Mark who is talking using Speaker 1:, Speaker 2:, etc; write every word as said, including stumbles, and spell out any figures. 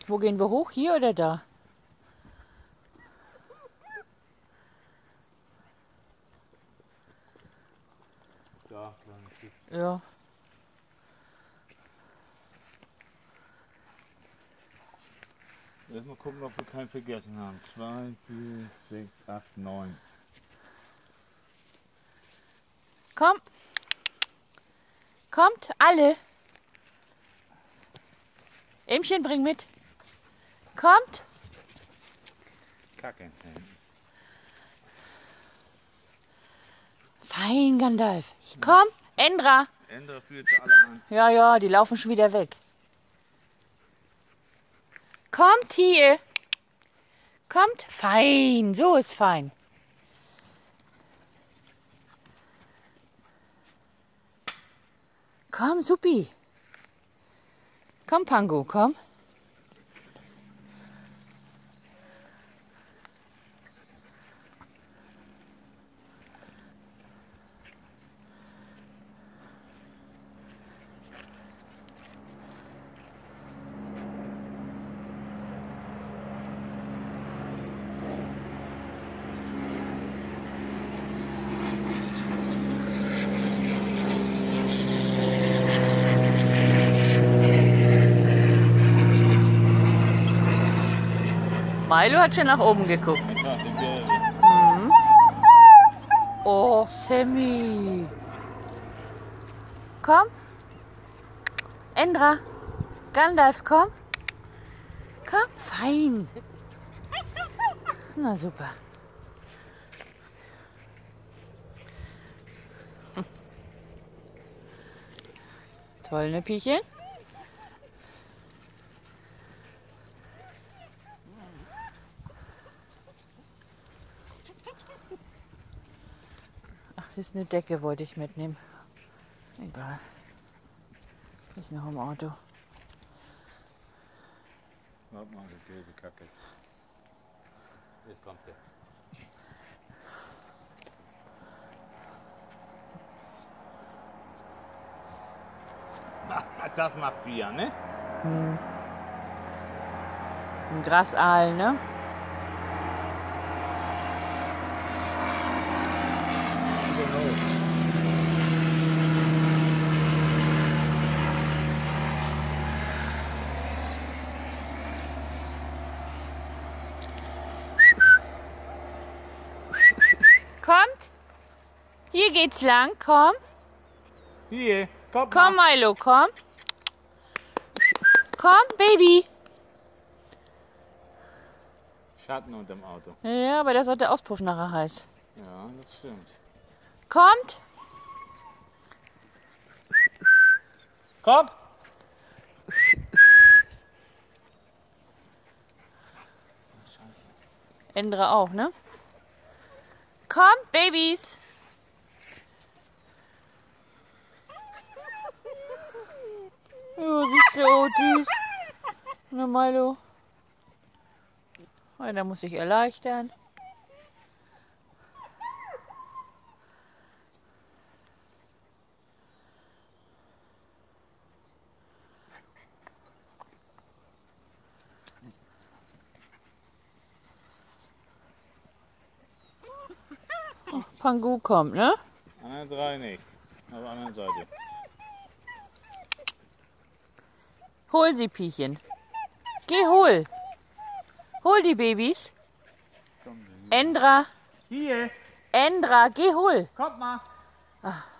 Speaker 1: Wo gehen wir hoch? Hier oder da?
Speaker 2: Da, kleines Stück.
Speaker 1: Ja.
Speaker 2: Erstmal gucken, ob wir keinen vergessen haben. zwei, vier, sechs, acht, neun.
Speaker 1: Komm. Kommt, alle. Ämchen, bring mit. Kommt.
Speaker 2: Kacke.
Speaker 1: Fein, Gandalf. Komm, Endra.
Speaker 2: Endra führt alle an.
Speaker 1: Ja, ja, die laufen schon wieder weg. Kommt hier. Kommt. Fein, so ist fein. Komm, Supi. Komm, Pangu, komm. Milo hat schon nach oben geguckt.
Speaker 2: Ja, den Bär.
Speaker 1: Mhm. Oh, Sammy. Komm. Endra. Gandalf, komm. Komm, fein. Na super. Toll, ne, Piechen? Ach, das ist eine Decke, wollte ich mitnehmen. Egal. Ich noch im Auto.
Speaker 2: Warte mal, die gelbe Kacke. Jetzt kommt der. Das macht Bier, ne?
Speaker 1: Hm. Ein Grasaal, ne? Kommt. Hier geht's lang, komm.
Speaker 2: Hier, komm
Speaker 1: Komm,
Speaker 2: mal.
Speaker 1: Milo, komm. Komm, Baby.
Speaker 2: Schatten unterm Auto.
Speaker 1: Ja, aber da ist auch der Auspuff nachher heiß.
Speaker 2: Ja, das stimmt.
Speaker 1: Kommt.
Speaker 2: Komm! Scheiße.
Speaker 1: Endra auch, ne? Kommt, Babys. Ja, siehst du, Otis. Na, Milo. Einer muss sich erleichtern. Oh, Pangu kommt, ne?
Speaker 2: Anderen drei nicht. Auf der anderen Seite.
Speaker 1: Hol sie, Piechen. Geh, hol. Hol die Babys.
Speaker 2: Komm,
Speaker 1: Endra.
Speaker 2: hier,
Speaker 1: Endra, geh, hol.
Speaker 2: kommt mal.
Speaker 1: Ach.